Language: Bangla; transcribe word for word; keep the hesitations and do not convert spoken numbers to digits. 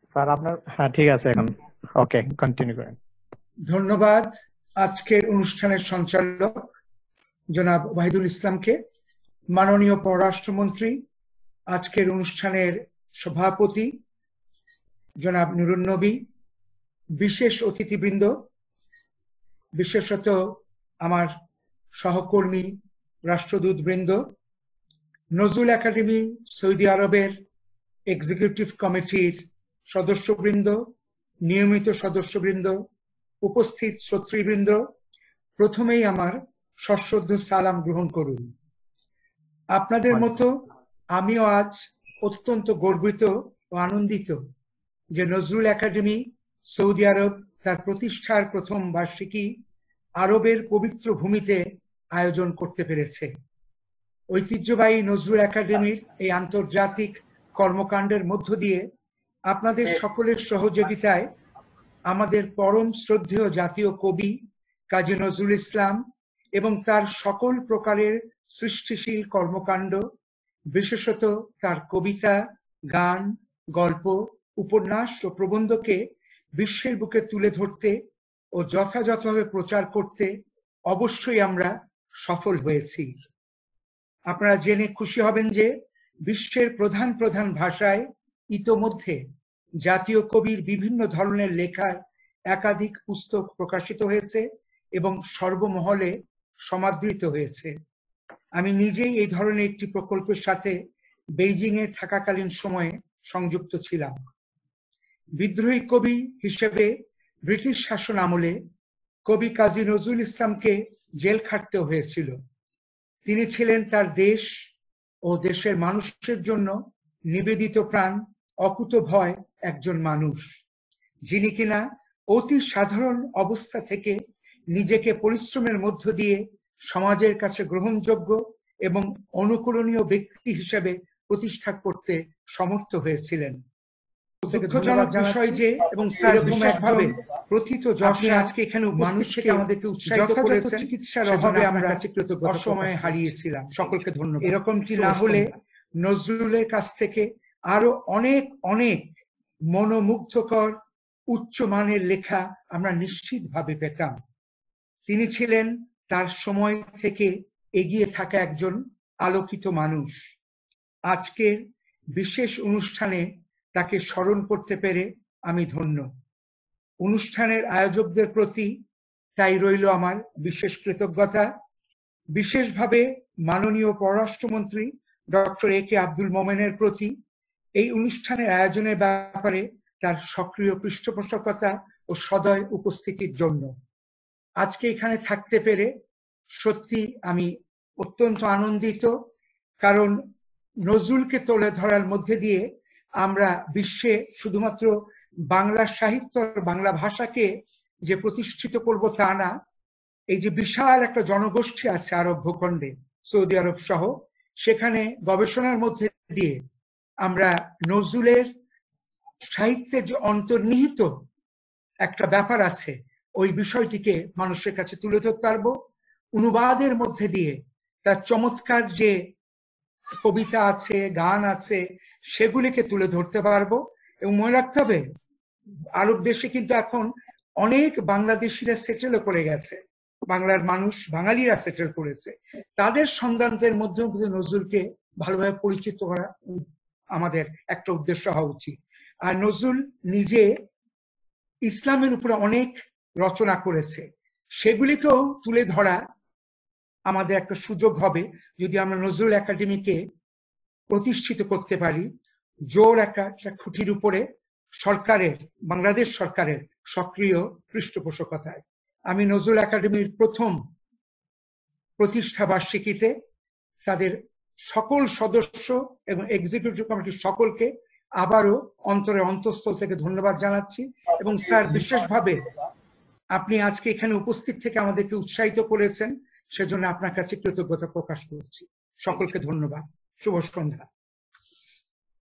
স্যার আপনার হ্যাঁ ঠিক আছে এখন ওকে কন্টিনিউ করেন। ধন্যবাদ আজকের অনুষ্ঠানের সঞ্চালক জনাব ওয়াহিদুল ইসলামকে, মাননীয় পররাষ্ট্রমন্ত্রী, আজকের অনুষ্ঠানের সভাপতি জনাব নুরুন নবী, বিশেষ অতিথিবৃন্দ, বিশেষত আমার সহকর্মী রাষ্ট্রদূতবৃন্দ, নজরুল একাডেমি সৌদি আরবের এক্সিকিউটিভ কমিটির সদস্যবৃন্দ, নিয়মিত সদস্যবৃন্দ, উপস্থিত শ্রোতৃবৃন্দ, প্রথমেই আমার সশ্রদ্ধ সালাম গ্রহণ করুন। আপনাদের মতো আমিও আজ অত্যন্ত গর্বিত ও আনন্দিত যে নজরুল একাডেমি সৌদি আরব তার প্রতিষ্ঠার প্রথম বার্ষিকী আরবের পবিত্র ভূমিতে আয়োজন করতে পেরেছে। ঐতিহ্যবাহী নজরুল একাডেমির এই আন্তর্জাতিক কর্মকাণ্ডের মধ্য দিয়ে আপনাদের সকলের সহযোগিতায় আমাদের পরম শ্রদ্ধেয় জাতীয় কবি কাজী নজরুল ইসলাম এবং তার সকল প্রকারের সৃষ্টিশীল কর্মকাণ্ড, বিশেষত তার কবিতা, গান, গল্প, উপন্যাস ও প্রবন্ধকে বিশ্বের বুকে তুলে ধরতে ও যথাযথভাবে প্রচার করতে অবশ্যই আমরা সফল হয়েছি। আপনারা জেনে খুশি হবেন যে বিশ্বের প্রধান প্রধান ভাষায় ইতোমধ্যে জাতীয় কবির বিভিন্ন ধরনের লেখার একাধিক পুস্তক প্রকাশিত হয়েছে এবং সর্বমহলে সমাদৃত হয়েছে। আমি নিজেই এই ধরনের একটি প্রকল্পের সাথে বেইজিং এ থাকাকালীন সময়ে সংযুক্ত ছিলাম। বিদ্রোহী কবি হিসেবে ব্রিটিশ শাসন আমলে কবি কাজী নজরুল ইসলামকে জেল খাটতে হয়েছিল। তিনি ছিলেন তার দেশ ও দেশের মানুষের জন্য নিবেদিত প্রাণ, অকুতভয় একজন মানুষ, যিনি কিনা অতি সাধারণ অবস্থা থেকে নিজেকে পরিশ্রমের মধ্য দিয়ে সমাজের কাছে গ্রহণযোগ্য এবং অনুকরণীয় ব্যক্তি হিসেবে প্রতিষ্ঠা করতে সমর্থ হয়েছিলেন। দুঃখজনক বিষয় যে এবং বিশেষভাবে প্রথিত যশে আজকে এখানে মানুষকে আমাদেরকে উৎসাহিত করেছেন, চিকিৎসার অভাবে আমরা অসময়ে হারিয়েছিলাম। সকলকে ধন্যবাদ। এরকমটি না হলে নজরুলের কাছ থেকে আরো অনেক অনেক মনোমুগ্ধকর উচ্চ মানের লেখা আমরা নিশ্চিতভাবে পেতাম। তিনি ছিলেন তার সময় থেকে এগিয়ে থাকা একজন আলোকিত মানুষ। আজকের বিশেষ অনুষ্ঠানে তাকে স্মরণ করতে পেরে আমি ধন্য। অনুষ্ঠানের আয়োজকদের প্রতি তাই রইল আমার বিশেষ কৃতজ্ঞতা। বিশেষভাবে মাননীয় পররাষ্ট্রমন্ত্রী ডক্টর এ কে আব্দুল মোমেনের প্রতি এই অনুষ্ঠানের আয়োজনের ব্যাপারে তার সক্রিয় পৃষ্ঠপোষকতা ও সদয় উপস্থিতির জন্য। আজকে এখানে থাকতে পেরে সত্যি আমি অত্যন্ত আনন্দিত, কারণ নজরুলকে তুলে ধরার মধ্যে দিয়ে আমরা বিশ্বে শুধুমাত্র বাংলা সাহিত্য, বাংলা ভাষাকে যে প্রতিষ্ঠিত করব তা না, এই যে বিশাল একটা জনগোষ্ঠী আছে আরব ভূখণ্ডে, সৌদি আরব সহ, সেখানে গবেষণার মধ্যে দিয়ে আমরা নজরুলের সাহিত্যের যে অন্তর্নিহিত একটা ব্যাপার আছে ওই বিষয়টিকে মানুষের কাছে তুলে ধরতে পারবো। অনুবাদের মধ্যে দিয়ে তার চমৎকার যে কবিতা আছে, গান আছে, সেগুলিকে তুলে ধরতে পারবো। এবং মনে রাখতে হবে আরব দেশে কিন্তু এখন অনেক বাংলাদেশিরা সেটেল করে গেছে, বাংলার মানুষ, বাঙালিরা সেটেল করেছে। তাদের সন্তানদের মধ্যেও কিন্তু নজরুলকে ভালোভাবে পরিচিত করা আমাদের একটা উদ্দেশ্য হওয়া উচিত। আর নজরুল নিজে ইসলামের উপরে অনেক রচনা করেছে, সেগুলিকেও তুলে ধরা আমাদের একটা সুযোগ হবে যদি আমরা নজরুল একাডেমিকে প্রতিষ্ঠিত করতে পারি জোর একটা খুঁটির উপরে, সরকারের, বাংলাদেশ সরকারের সক্রিয় পৃষ্ঠপোষকতায়। আমি নজরুল একাডেমির প্রথম প্রতিষ্ঠা বার্ষিকীতে তাদের সকল সদস্য এবং এক্সিকিউটিভ কমিটির সকলকে আবারও অন্তরে অন্তঃস্থল থেকে ধন্যবাদ জানাচ্ছি। এবং স্যার, বিশেষভাবে আপনি আজকে এখানে উপস্থিত থেকে আমাদেরকে উৎসাহিত করেছেন, সেজন্য আপনার কাছে কৃতজ্ঞতা প্রকাশ করছি। সকলকে ধন্যবাদ। শুভ সন্ধ্যা।